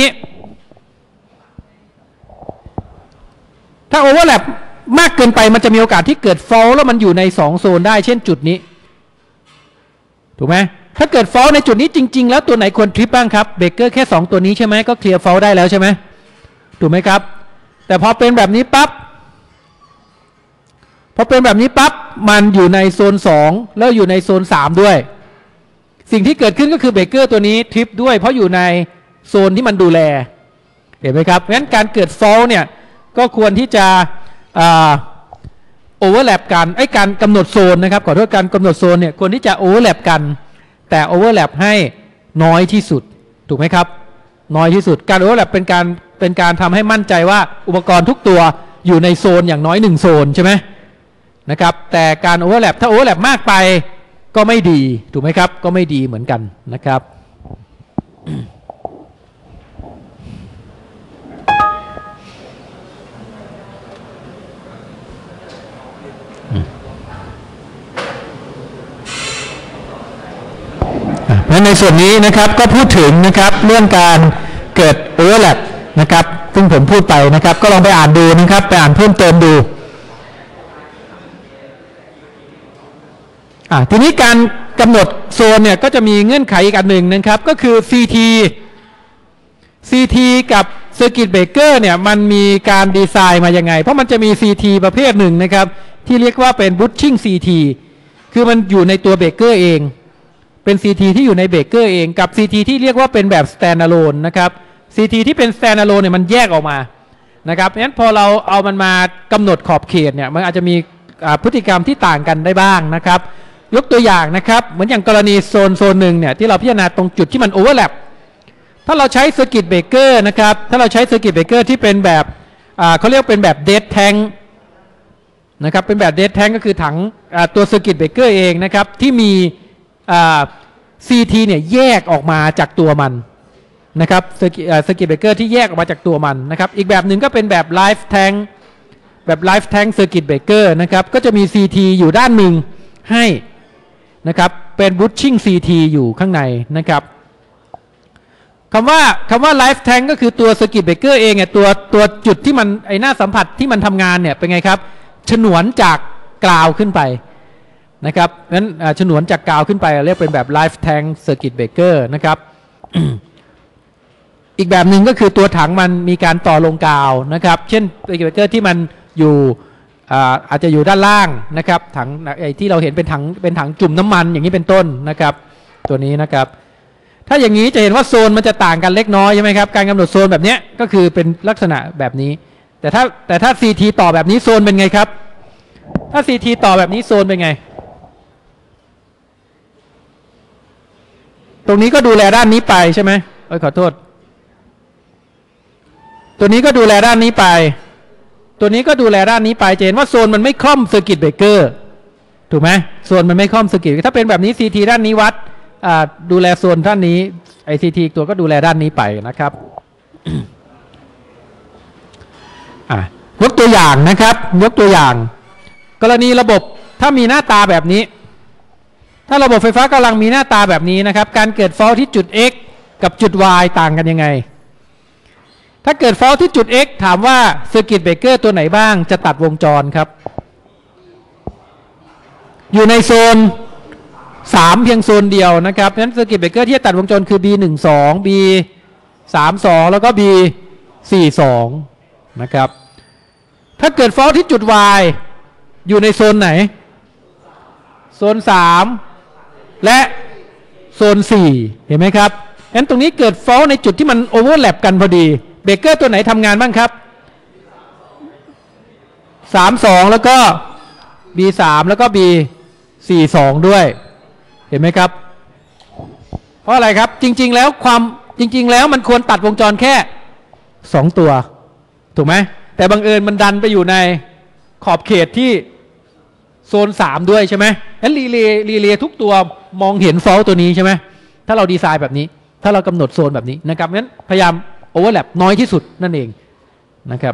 ถ้าโอเวอร์แลปมากเกินไปมันจะมีโอกาสที่เกิดฟอลต์แล้วมันอยู่ในสองโซนได้เช่นจุดนี้ถูกไหมถ้าเกิดฟอลต์ในจุดนี้จริงๆแล้วตัวไหนควรทริปบ้างครับเบรกเกอร์แค่สองตัวนี้ใช่ไหมก็เคลียร์ฟอลต์ได้แล้วใช่ไหมถูกไหมครับแต่พอเป็นแบบนี้ปั๊บพอเป็นแบบนี้ปั๊บมันอยู่ในโซนสองแล้วอยู่ในโซนสามด้วยสิ่งที่เกิดขึ้นก็คือเบรกเกอร์ตัวนี้ทริปด้วยเพราะอยู่ในโซนที่มันดูแลเห็นไหมครับงั้นการเกิดฟอลต์เนี่ยก็ควรที่จะโอเวอร์แลปกันไอ้การกำหนดโซนนะครับขอโทษการกำหนดโซนเนี่ยควรที่จะโอเวอร์แลปกันแต่โอเวอร์แลปให้น้อยที่สุดถูกไหมครับน้อยที่สุดการโอเวอร์แลปเป็นการเป็นการทำให้มั่นใจว่าอุปกรณ์ทุกตัวอยู่ในโซนอย่างน้อยหนึ่งโซนใช่ไหมนะครับแต่การโอเวอร์แลปถ้าโอเวอร์แลปมากไปก็ไม่ดีถูกไหมครับก็ไม่ดีเหมือนกันนะครับในส่วนนี้นะครับก็พูดถึงนะครับเรื่องการเกิดโอเวอร์แลปนะครับซึ่งผมพูดไปนะครับก็ลองไปอ่านดูนะครับไปอ่านเพิ่มเติมดูอ่าทีนี้การกำหนดโซนเนี่ยก็จะมีเงื่อนไขอีกอันหนึ่งนะครับก็คือ ซี ที ซี ที กับเซอร์กิตเบรกเกอร์เนี่ยมันมีการดีไซน์มายังไงเพราะมันจะมี ซี ที ประเภทหนึ่งนะครับที่เรียกว่าเป็น Bushing ซี ที คือมันอยู่ในตัวเบรกเกอร์เองเป็น ซี ที ที่อยู่ในเบรกเกอร์เองกับ ซี ที ที่เรียกว่าเป็นแบบ standalone นะครับ ซี ที ที่เป็น standalone เนี่ยมันแยกออกมานะครับงั้นพอเราเอามันมากำหนดขอบเขตเนี่ยมันอาจจะมีพฤติกรรมที่ต่างกันได้บ้างนะครับยกตัวอย่างนะครับเหมือนอย่างกรณีโซนโซนหนึ่งเนี่ยที่เราพิจารณาตรงจุดที่มันโอเวอร์แลปถ้าเราใช้เซอร์กิตเบรกเกอร์นะครับถ้าเราใช้เซอร์กิตเบรกเกอร์ที่เป็นแบบเขาเรียกเป็นแบบเดดแทงนะครับเป็นแบบเดดแทงก็คือถังตัวเซอร์กิตเบรกเกอร์เองนะครับที่มี ซี ที เนี่ยแยกออกมาจากตัวมันนะครับเซอร์กิตเบรกเกอร์ที่แยกออกมาจากตัวมันนะครับอีกแบบหนึ่งก็เป็นแบบไลฟ์แทงแบบไลฟ์แทงเซอร์กิตเบรกเกอร์นะครับก็จะมี ซี ที อยู่ด้านหนึ่งให้นะครับเป็น Bushing ซี ที อยู่ข้างในนะครับคำว่าคำว่า Life Tank ก็คือตัว Circuit Breaker เองเนี่ยตัวตัวจุดที่มันไอหน้าสัมผัสที่มันทำงานเนี่ยเป็นไงครับฉนวนจากกราวขึ้นไปนะครับงั้นฉนวนจากกราวขึ้นไปเรียกเป็นแบบ Life Tank Circuit Breaker นะครับ อีกแบบหนึ่งก็คือตัวถังมันมีการต่อลงกาวนะครับเช่น Circuit Breaker ที่มันอยู่อาจจะอยู่ด้านล่างนะครับถังไอ้ที่เราเห็นเป็นถังเป็นถังจุ่มน้ำมันอย่างนี้เป็นต้นนะครับตัวนี้นะครับถ้าอย่างนี้จะเห็นว่าโซนมันจะต่างกันเล็กน้อยใช่ไหมครับการกำหนดโซนแบบนี้ก็คือเป็นลักษณะแบบนี้แต่ถ้าแต่ถ้า ซี ที ต่อแบบนี้โซนเป็นไงครับถ้า ซี ที ต่อแบบนี้โซนเป็นไงตรงนี้ก็ดูแลด้านนี้ไปใช่ไหมเอ้ยขอโทษตัวนี้ก็ดูแลด้านนี้ไปตัวนี้ก็ดูแลด้านนี้ไปจะเห็นว่าโซนมันไม่คล่อมเซอร์กิตเบรกเกอร์ถูกไหมโซนมันไม่คล่อมเซอร์กิตถ้าเป็นแบบนี้ ซี ที ด้านนี้วัดดูแลโซนด้านนี้ไอ ซี ที ตัวก็ดูแลด้านนี้ไปนะครับ ยกตัวอย่างนะครับยกตัวอย่างกรณีระบบถ้ามีหน้าตาแบบนี้ถ้าระบบไฟฟ้ากำลังมีหน้าตาแบบนี้นะครับการเกิดฟอลต์ที่จุด X กับจุด Y ต่างกันยังไงถ้าเกิดฟอลต์ที่จุด X ถามว่าเซอร์กิตเบรกเกอร์ตัวไหนบ้างจะตัดวงจรครับอยู่ในโซนสามเพียงโซนเดียวนะครับงั้นเซอร์กิตเบรกเกอร์ที่จะตัดวงจรคือ บี หนึ่ง สอง บี สาม สอง แล้วก็ บี สี่ สอง นะครับถ้าเกิดฟอลต์ที่จุด Y อยู่ในโซนไหนโซนสามและโซนสี่เห็นไหมครับงั้นตรงนี้เกิดฟอลต์ในจุดที่มันโอเวอร์แลปกันพอดีเบรกเกอร์ตัวไหนทำงานบ้างครับสาม สองแล้วก็ บี สาม แล้วก็ บี สี่ สอง ด้วยเห็นไหมครับเพราะอะไรครับจริงๆแล้วความจริงๆแล้วมันควรตัดวงจรแค่สองตัวถูกไหมแต่บังเอิญมันดันไปอยู่ในขอบเขตที่โซนสามด้วยใช่ไหมงั้นรีเลย์รีเลย์ทุกตัวมองเห็นฟอลต์ตัวนี้ใช่ไหมถ้าเราดีไซน์แบบนี้ถ้าเรากำหนดโซนแบบนี้นะครับงั้นพยายามโอเวอร์แลปน้อยที่สุดนั่นเองนะครับ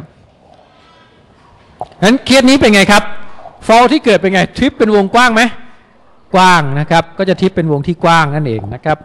งั้นเคสนี้เป็นไงครับฟอลต์ที่เกิดเป็นไงทริปเป็นวงกว้างไหมกว้างนะครับก็จะทริปเป็นวงที่กว้างนั่นเองนะครับ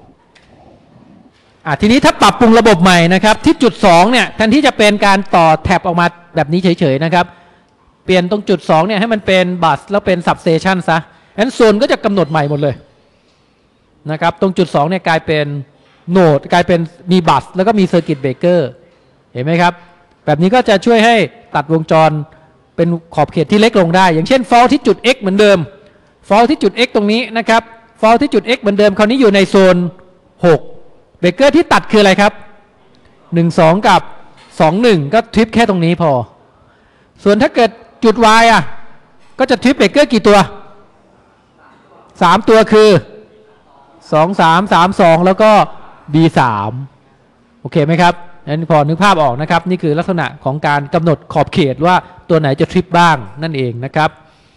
อ่ะทีนี้ถ้าปรับปรุงระบบใหม่นะครับที่จุดสองเนี่ยแทนที่จะเป็นการต่อแท็บออกมาแบบนี้เฉยๆนะครับเปลี่ยนตรงจุดสองเนี่ยให้มันเป็นบัสแล้วเป็นซับสเตชันซะงั้นโซนก็จะกำหนดใหม่หมดเลยนะครับตรงจุดสองเนี่ยกลายเป็นโนดกลายเป็นมีบัสแล้วก็มีเซอร์กิตเบรกเกอร์เห็นไหมครับแบบนี้ก็จะช่วยให้ตัดวงจรเป็นขอบเขตที่เล็กลงได้อย่างเช่นฟอลต์ที่จุด X เหมือนเดิมฟอลต์ที่จุด X ตรงนี้นะครับฟอลต์ที่จุด X เหมือนเดิมคราวนี้อยู่ในโซนหกเบรกเกอร์ที่ตัดคืออะไรครับหนึ่ง สองกับสอง หนึ่งก็ทริปแค่ตรงนี้พอส่วนถ้าเกิดจุด Y อ่ะก็จะทริปเบรกเกอร์กี่ตัวสามตัวคือสอง สาม สาม สองแล้วก็ บี สาม โอเคไหมครับนั้นพอนึกภาพออกนะครับนี่คือลักษณะของการกำหนดขอบเขตว่าตัวไหนจะทริปบ้างนั่นเองนะครับ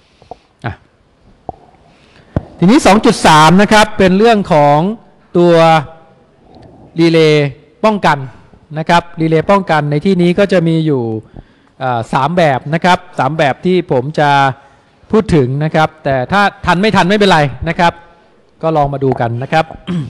ทีนี้ สองจุดสาม นะครับเป็นเรื่องของตัวรีเลย์ป้องกันนะครับรีเลย์ป้องกันในที่นี้ก็จะมีอยู่สามแบบนะครับสามแบบที่ผมจะพูดถึงนะครับแต่ถ้าทันไม่ทันไม่เป็นไรนะครับก็ลองมาดูกันนะครับ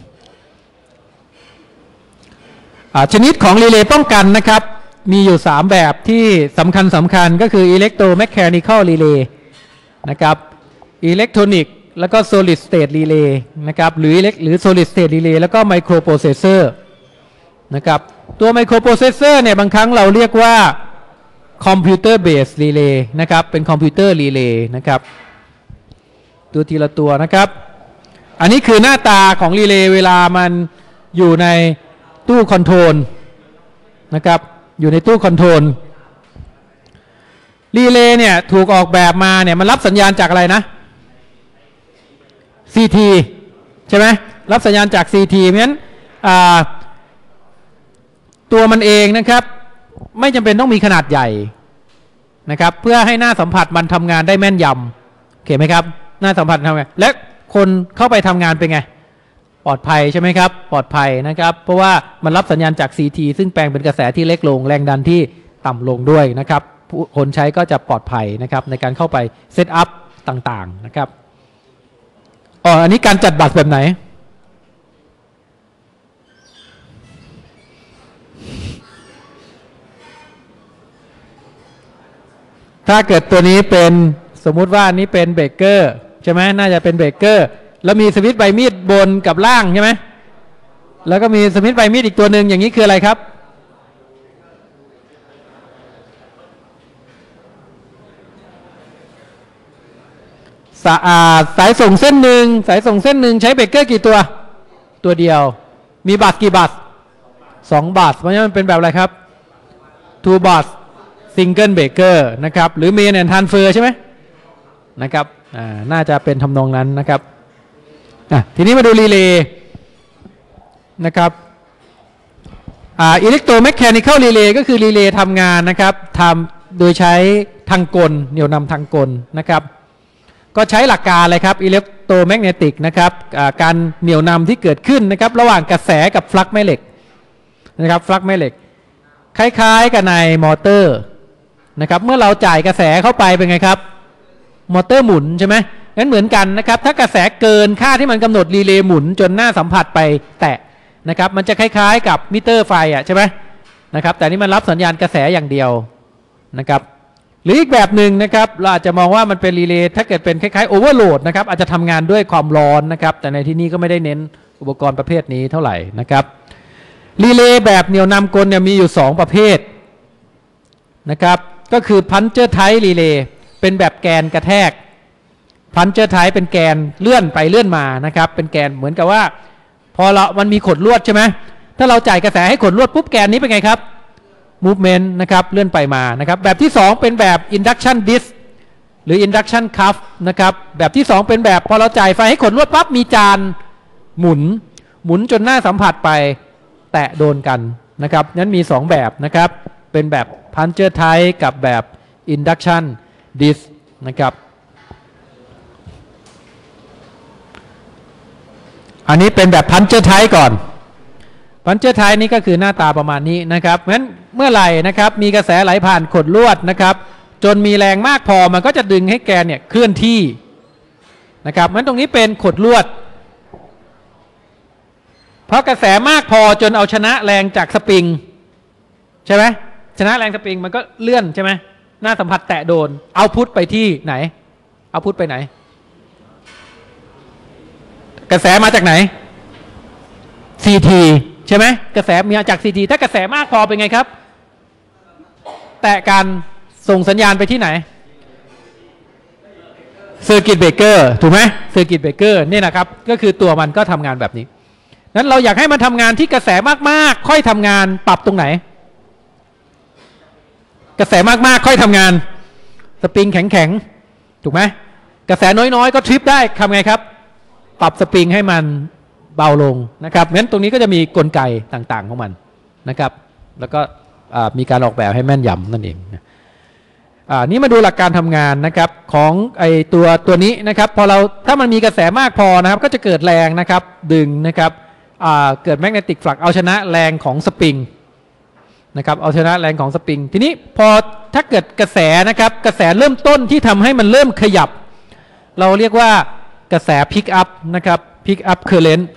ชนิดของรีเลย์ป้องกันนะครับมีอยู่สามแบบที่สำคัญสำคัญก็คือ electromechanical relay นะครับ electronic แล้วก็ solid state relay นะครับหรือหรือ solid state relay แล้วก็ microprocessor นะครับตัวไมโครโปรเซสเซอร์เนี่ยบางครั้งเราเรียกว่าคอมพิวเตอร์เบสรีเลย์นะครับเป็นคอมพิวเตอร์รีเลย์นะครับตัวทีละตัวนะครับอันนี้คือหน้าตาของรีเลย์เวลามันอยู่ในตู้คอนโทรลนะครับอยู่ในตู้คอนโทรลรีเลย์เนี่ยถูกออกแบบมาเนี่ยมันรับสัญญาณจากอะไรนะ ซี ที ใช่ไหมรับสัญญาณจาก ซี ที เพราะฉะนั้นตัวมันเองนะครับไม่จำเป็นต้องมีขนาดใหญ่นะครับเพื่อให้หน้าสัมผัสมันทำงานได้แม่นยำโอเคไหมครับหน้าสัมผัสทำงานและคนเข้าไปทำงานเป็นไงปลอดภัยใช่ไหมครับปลอดภัยนะครับเพราะว่ามันรับสัญญาณจาก ซี ที ซึ่งแปลงเป็นกระแสที่เล็กลงแรงดันที่ต่ำลงด้วยนะครับคนใช้ก็จะปลอดภัยนะครับในการเข้าไปเซตอัพต่างๆนะครับอ๋ออันนี้การจัดบัตรแบบไหนถ้าเกิดตัวนี้เป็นสมมุติว่านี้เป็นเบรกเกอร์ใช่ไหมน่าจะเป็นเบรกเกอร์แล้วมีสวิตช์ใบมีดบนกับล่างใช่ไหมแล้วก็มีสวิตช์ใบมีดอีกตัวหนึ่งอย่างนี้คืออะไรครับสะอาดสายส่งเส้นหนึ่งสายส่งเส้นหนึ่งใช้เบรกเกอร์กี่ตัวตัวเดียวมีบัสกี่บัสสองบัสเพราะฉะนั้นมันเป็นแบบอะไรครับ two bus single breaker นะครับหรือ main and transfer ใช่ไหมนะครับอ่าน่าจะเป็นทำนองนั้นนะครับอ่ะทีนี้มาดูรีเลย์นะครับอ่า electromechanical relay ก็คือรีเลย์ทำงานนะครับทำโดยใช้ทางกลเหนี่ยวนำทางกลนะครับก็ใช้หลักการเลยครับอิเล็กโทรแมกเนติกนะครับการเหนี่ยวนำที่เกิดขึ้นนะครับระหว่างกระแสกับฟลักซ์แม่เหล็กนะครับฟลักซ์แม่เหล็กคล้ายๆกับในมอเตอร์นะครับเมื่อเราจ่ายกระแสเข้าไปเป็นไงครับมอเตอร์หมุนใช่ไหมงั้นเหมือนกันนะครับถ้ากระแสเกินค่าที่มันกำหนดรีเลย์หมุนจนหน้าสัมผัสไปแตะนะครับมันจะคล้ายๆกับมิเตอร์ไฟอ่ะใช่ไหมนะครับแต่นี่มันรับสัญญาณกระแสอย่างเดียวนะครับหรืออีกแบบหนึ่งนะครับเราอาจจะมองว่ามันเป็นรีเลย์ถ้าเกิดเป็นคล้ายๆโอเวอร์โหลดนะครับอาจจะทำงานด้วยความร้อนนะครับแต่ในที่นี้ก็ไม่ได้เน้นอุปกรณ์ประเภทนี้เท่าไหร่นะครับรีเลย์แบบเหนี่ยวนำกลเนี่ยมีอยู่สองประเภทนะครับก็คือพันเจอร์ไทป์รีเลย์เป็นแบบแกนกระแทกพันเจอร์ไทป์เป็นแกนเลื่อนไปเลื่อนมานะครับเป็นแกนเหมือนกับว่าพอเรามันมีขดลวดใช่ไหมถ้าเราจ่ายกระแสให้ขดลวดปุ๊บแกนนี้เป็นไงครับmovement นะครับเลื่อนไปมานะครับแบบที่สองเป็นแบบ induction disc หรือ induction cuff นะครับแบบที่สองเป็นแบบพอเราจ่ายไฟให้ขดลวดปั๊บมีจานหมุนหมุนจนหน้าสัมผัสไปแตะโดนกันนะครับนั้นมีสองแบบนะครับเป็นแบบ puncture type กับแบบ induction disc นะครับอันนี้เป็นแบบ puncture type ก่อนพันเจอร์ไทป์นี้ก็คือหน้าตาประมาณนี้นะครับเพราะฉะนั้นเมื่อไหร่นะครับมีกระแสไหลผ่านขดลวดนะครับจนมีแรงมากพอมันก็จะดึงให้แกนเนี่ยเคลื่อนที่นะครับเพราะฉะนั้นตรงนี้เป็นขดลวดเพราะกระแสมากพอจนเอาชนะแรงจากสปริงใช่ไหมชนะแรงสปริงมันก็เลื่อนใช่ไหมหน้าสัมผัสแตะโดนเอาพุทไปที่ไหนเอาพุทไปไหนกระแสมาจากไหน ซี ทีใช่ไหมกระแสมีจาก ซี ที ถ้ากระแสมากพอเป็นไงครับแตะการส่งสัญญาณไปที่ไหนเซอร์กิตเบรกเกอร์ถูกไหมเซอร์กิตเบรกเกอร์นี่นะครับก็คือตัวมันก็ทำงานแบบนี้นั้นเราอยากให้มันทำงานที่กระแสมากๆค่อยทำงานปรับตรงไหนกระแสมากๆค่อยทำงานสปริงแข็งๆถูกไหมกระแสน้อยๆก็ทริปได้ทำไงครับปรับสปริงให้มันเบาลงนะครับงั้นตรงนี้ก็จะมีกลไกต่างๆของมันนะครับแล้วก็มีการออกแบบให้แม่นยำนั่นเองนี่มาดูหลักการทำงานนะครับของไอตัวตัวนี้นะครับพอเราถ้ามันมีกระแสมากพอนะครับก็จะเกิดแรงนะครับดึงนะครับเกิดแมกเนติกฟลักซ์เอาชนะแรงของสปริงนะครับเอาชนะแรงของสปริงทีนี้พอถ้าเกิดกระแสนะครับกระแสเริ่มต้นที่ทำให้มันเริ่มขยับเราเรียกว่ากระแสพิกอัพนะครับพิกอัพเคอร์เรนต์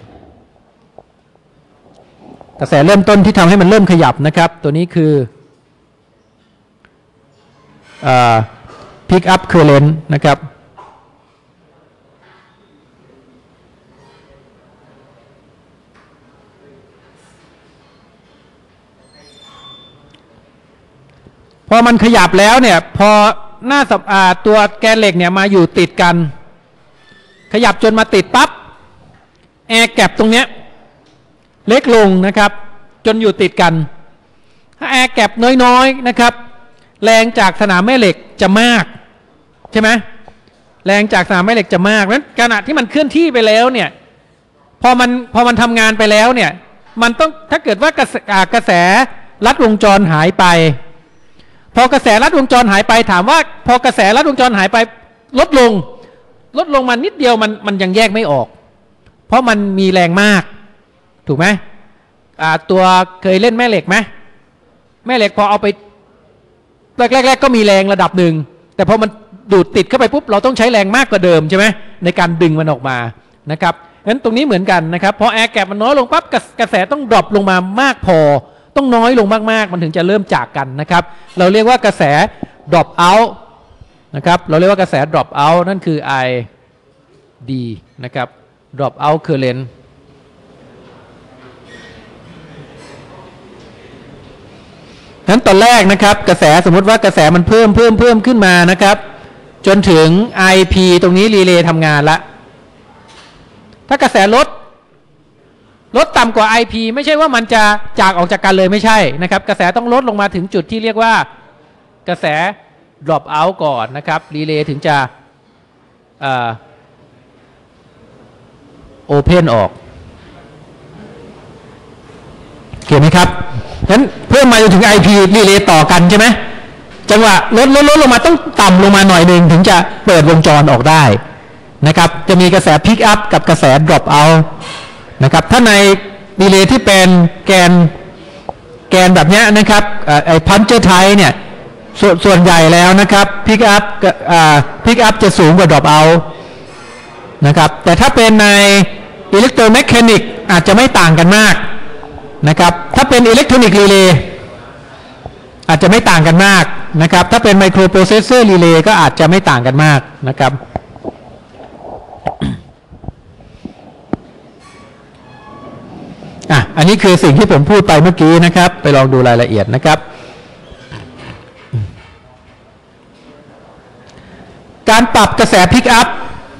กระแสเริ่มต้นที่ทำให้มันเริ่มขยับนะครับตัวนี้คือ pick up current นะครับพอมันขยับแล้วเนี่ยพอหน้าสับอ่าตัวแกนเหล็กเนี่ยมาอยู่ติดกันขยับจนมาติดปั๊บแอร์แกปตรงเนี้ยเล็กลงนะครับจนอยู่ติดกันถ้าแอร์แกปน้อยๆนะครับแรงจากสนามแม่เหล็กจะมากใช่ไหมแรงจากสนามแม่เหล็กจะมากนั้นขณะที่มันเคลื่อนที่ไปแล้วเนี่ยพอมันพอมันทำงานไปแล้วเนี่ยมันต้องถ้าเกิดว่ากระแสกระแสลัดวงจรหายไปพอกระแสลัดวงจรหายไปถามว่าพอกระแสลัดวงจรหายไปลดลงลดลงมานิดเดียวมันมันยังแยกไม่ออกเพราะมันมีแรงมากถูกไหมอ่าตัวเคยเล่นแม่เหล็กไหมแม่เหล็กพอเอาไปแรกๆก็มีแรงระดับหนึ่งแต่พอมันดูดติดเข้าไปปุ๊บเราต้องใช้แรงมากกว่าเดิมใช่ไหมในการดึงมันออกมานะครับงั้นตรงนี้เหมือนกันนะครับพอแอร์แกปมันน้อยลงปั๊บกระแสต้องดรอปลงมามากพอต้องน้อยลงมากๆมันถึงจะเริ่มจากกันนะครับเราเรียกว่ากระแส drop out นะครับเราเรียกว่ากระแส drop out นั่นคือ I D นะครับ drop out current นั้นตอนแรกนะครับกระแสสมมติว่ากระแสมันเพิ่มเพิ่มเพิ่มขึ้นมานะครับจนถึง I P ตรงนี้รีเลย์ทำงานละถ้ากระแสลดลดต่ำกว่า ไอ พี ไม่ใช่ว่ามันจะจากออกจากกันเลยไม่ใช่นะครับกระแสต้องลดลงมาถึงจุดที่เรียกว่ากระแส drop out ก่อนนะครับรีเลย์ถึงจะโอเพนออกเห็นไหมครับงั้นเพิ่มมาจนถึง ไอ พี รีเลย์ต่อกันใช่ไหมจังหวะลดลดลดลงมาต้องต่ำลงมาหน่อยหนึ่งถึงจะเปิดวงจรออกได้นะครับจะมีกระแส pick up กับกระแส drop outนะครับถ้าในดีเลย์ที่เป็นแกนแกนแบบนี้นะครับไอ้พันเจอร์ไทเนี่ยสส่วนใหญ่แล้วนะครับพิกอัพพิกอัพจะสูงกว่า drop out นะครับแต่ถ้าเป็นในอิเล็กโทรแมคานิกอาจจะไม่ต่างกันมากนะครับถ้าเป็นอิเล็กทรอนิกส์รีเลย์อาจจะไม่ต่างกันมากนะครับถ้าเป็นไมโครโปรเซสเซอร์รีเลย์ก็อาจจะไม่ต่างกันมากนะครับอ่ะอันนี้คือสิ่งที่ผมพูดไปเมื่อกี้นะครับไปลองดูรายละเอียดนะครับการปรับกระแสพิกอัพ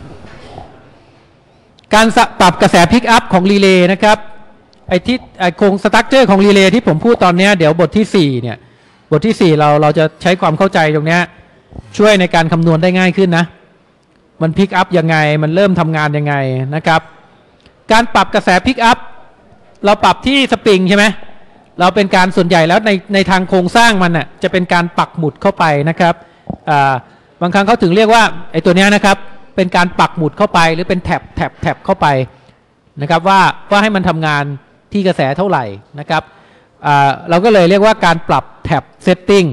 การปรับกระแสพิกอัพของรีเลย์นะครับไอ้ที่ไอ้โครงสตรัคเจอร์ของรีเลย์ที่ผมพูดตอนนี้เดี๋ยวบทที่สี่เนี่ยบทที่สี่เราเราจะใช้ความเข้าใจตรงนี้ช่วยในการคำนวณได้ง่ายขึ้นนะมันพิกอัพยังไงมันเริ่มทำงานยังไงนะครับการปรับกระแสพิกอัพเราปรับที่สปริงใช่ไหมเราเป็นการส่วนใหญ่แล้วในในทางโครงสร้างมันน่ะจะเป็นการปักหมุดเข้าไปนะครับบางครั้งเขาถึงเรียกว่าไอ้ตัวนี้นะครับเป็นการปักหมุดเข้าไปหรือเป็นแท็บแท็บแท็บเข้าไปนะครับว่าว่าให้มันทำงานที่กระแสเท่าไหร่นะครับเราก็เลยเรียกว่าการปรับแท็บเซตติ้ง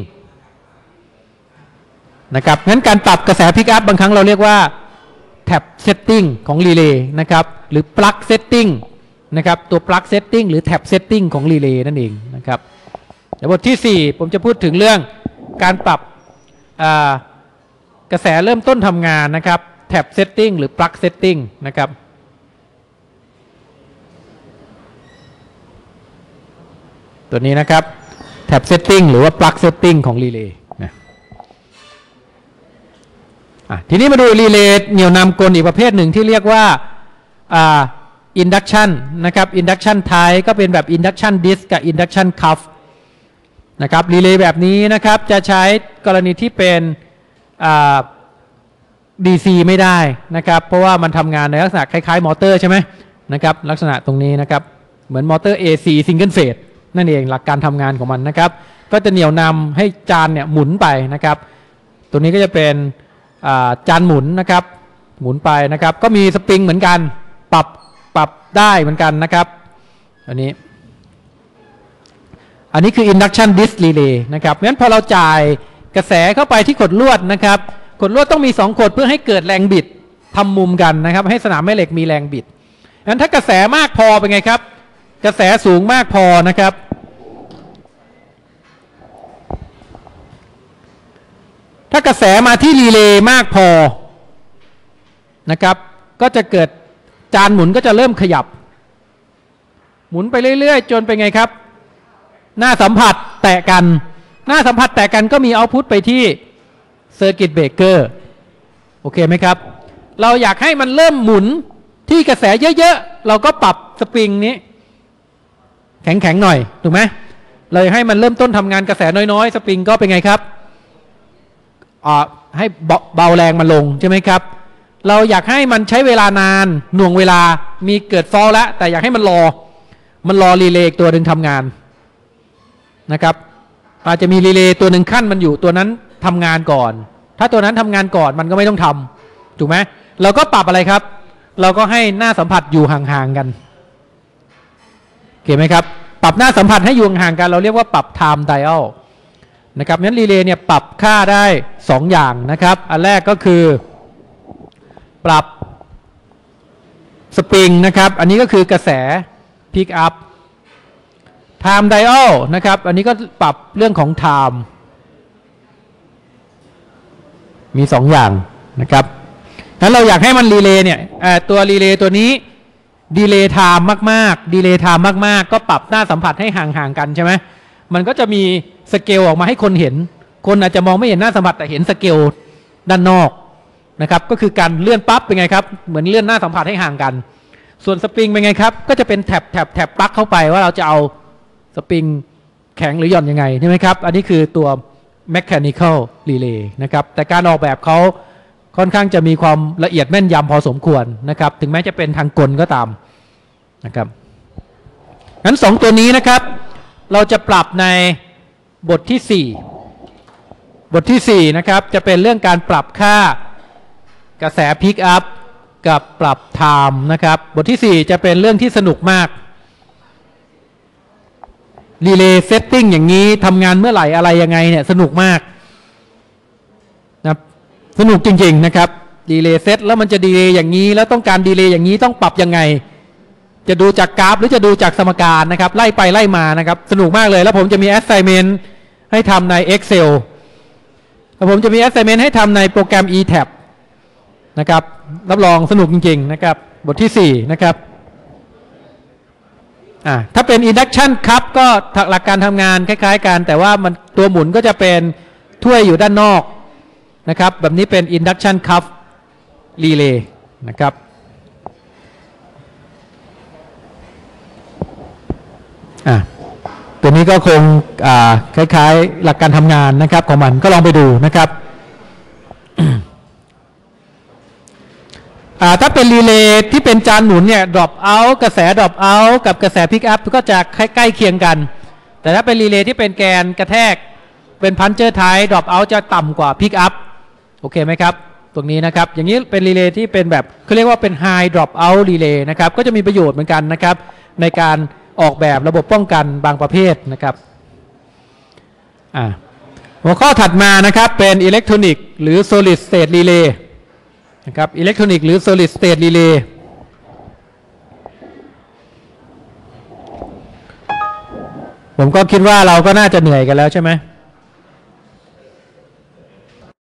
นะครับงั้นการปรับกระแสพิกอัพบางครั้งเราเรียกว่าแท็บเซตติ้งของรีเลย์นะครับหรือปลั๊กเซตติ้งนะครับตัว plug setting หรือ tab setting ของ relay นั่นเองนะครับในบทที่สี่ผมจะพูดถึงเรื่องการปรับกระแสเริ่มต้นทำงานนะครับ tab setting หรือ plug setting นะครับตัวนี้นะครับ tab setting หรือว่า plug setting ของ relay นะทีนี้มาดู relay เหนี่ยวนำกลอีกประเภทหนึ่งที่เรียกว่าinduction นะครับ induction tie ก็เป็นแบบ induction disc กับ induction cuff นะครับรีเลย์แบบนี้นะครับจะใช้กรณีที่เป็น ดี ซี ไม่ได้นะครับเพราะว่ามันทำงานในลักษณะคล้ายๆมอเตอร์ใช่ไหมนะครับลักษณะตรงนี้นะครับเหมือนมอเตอร์ เอ ซี single phase นั่นเองหลักการทำงานของมันนะครับก็จะเหนี่ยวนำให้จานเนี่ยหมุนไปนะครับตัวนี้ก็จะเป็นจานหมุนนะครับหมุนไปนะครับก็มีสปริงเหมือนกันปรับปรับได้เหมือนกันนะครับอันนี้อันนี้คือ induction disc relay นะครับงั้นพอเราจ่ายกระแสเข้าไปที่ขดลวดนะครับขดลวดต้องมีสองขดเพื่อให้เกิดแรงบิดทำมุมกันนะครับให้สนามแม่เหล็กมีแรงบิดงั้นถ้ากระแสมากพอเป็นไงครับกระแสสูงมากพอนะครับถ้ากระแสมาที่รีเลย์มากพอนะครับก็จะเกิดจานหมุนก็จะเริ่มขยับหมุนไปเรื่อยๆจนเป็นไงครับหน้าสัมผัสแตะกันหน้าสัมผัสแตกกันก็มีเอาต์พุตไปที่เซอร์กิตเบรกเกอร์โอเคไหมครับเราอยากให้มันเริ่มหมุนที่กระแสเยอะๆเราก็ปรับสปริงนี้แข็งๆหน่อยถูกไหมเลยให้มันเริ่มต้นทำงานกระแสน้อยๆสปริงก็เป็นไงครับอ่าให้เบาแรงมันลงใช่ไหมครับเราอยากให้มันใช้เวลานานหน่วงเวลามีเกิดฟอลแล้วแต่อยากให้มันรอมันรอรีเลย์ตัวหนึ่งทำงานนะครับอาจจะมีรีเลย์ตัวหนึ่งขั้นมันอยู่ตัวนั้นทำงานก่อนถ้าตัวนั้นทำงานก่อนมันก็ไม่ต้องทำถูกไหมเราก็ปรับอะไรครับเราก็ให้หน้าสัมผัสอยู่ห่างๆกันโอเคไหมครับปรับหน้าสัมผัสให้อยู่ห่างกันเราเรียกว่าปรับ time dial นะครับงั้นรีเลย์เนี่ยปรับค่าได้สองอย่างนะครับอันแรกก็คือปรับสปริงนะครับอันนี้ก็คือกระแส pick up time dial นะครับอันนี้ก็ปรับเรื่องของ time มีสองอย่างนะครับงั้นเราอยากให้มันรีเลย์เนี่ยตัวรีเลย์ตัวนี้ดีเลย์ไทม์มากๆดีเลย์ไทม์มากๆก็ปรับหน้าสัมผัสให้ห่างๆกันใช่ไหมมันก็จะมีสเกลออกมาให้คนเห็นคนอาจจะมองไม่เห็นหน้าสัมผัสแต่เห็นสเกลด้านนอกนะครับก็คือการเลื่อนปั๊บเป็นไงครับเหมือนเลื่อนหน้าสัมผัสให้ห่างกันส่วนสปริงเป็นไงครับก็จะเป็นแถบแถบแถบปลั๊กเข้าไปว่าเราจะเอาสปริงแข็งหรือหย่อนยังไงใช่ไหมครับอันนี้คือตัว mechanical relay นะครับแต่การออกแบบเขาค่อนข้างจะมีความละเอียดแม่นยำพอสมควรนะครับถึงแม้จะเป็นทางกลก็ตามนะครับงั้นสองตัวนี้นะครับเราจะปรับในบทที่สี่บทที่สี่นะครับจะเป็นเรื่องการปรับค่ากระแสพิกอัพกับปรับไทม์นะครับบทที่สี่จะเป็นเรื่องที่สนุกมากรีเลย์เซตติ้งอย่างนี้ทำงานเมื่อไหร่อะไรยังไงเนี่ยสนุกมากนะสนุกจริงๆนะครับดีเลย์เซตแล้วมันจะดีเลย์อย่างนี้แล้วต้องการดีเลย์อย่างนี้ต้องปรับยังไงจะดูจากกราฟหรือจะดูจากสมการนะครับไล่ไปไล่มานะครับสนุกมากเลยแล้วผมจะมี assignment ให้ทำใน Excel แล้วผมจะมี assignment ให้ทำในโปรแกรม อี แท็บ นะครับรับรองสนุกจริงๆนะครับบทที่สี่นะครับอ่าถ้าเป็น induction cup ก็หลักการทำงานคล้ายๆกันแต่ว่ามันตัวหมุนก็จะเป็นถ้วยอยู่ด้านนอกนะครับแบบนี้เป็น induction cup relay นะครับอ่ะตัวนี้ก็คงอ่าคล้ายๆหลักการทำงานนะครับของมันก็ลองไปดูนะครับ อ่าถ้าเป็นรีเลย์ที่เป็นจานหมุนเนี่ย drop out กระแส drop out กับกระแส pick up ก็จะใกล้เคียงกันแต่ถ้าเป็นรีเลย์ที่เป็นแกนกระแทกเป็นพันเจอร์ไทป์ drop out จะต่ำกว่า pick up โอเคไหมครับตรงนี้นะครับอย่างนี้เป็นรีเลย์ที่เป็นแบบเขาเรียกว่าเป็น high drop out relay นะครับก็จะมีประโยชน์เหมือนกันนะครับในการออกแบบระบบป้องกันบางประเภทนะครับอ่าหัวข้อถัดมานะครับเป็นอิเล็กทรอนิกส์หรือ solid state relay นะครับอิเล็กทรอนิกส์หรือ solid state relay ผมก็คิดว่าเราก็น่าจะเหนื่อยกันแล้วใช่ไหม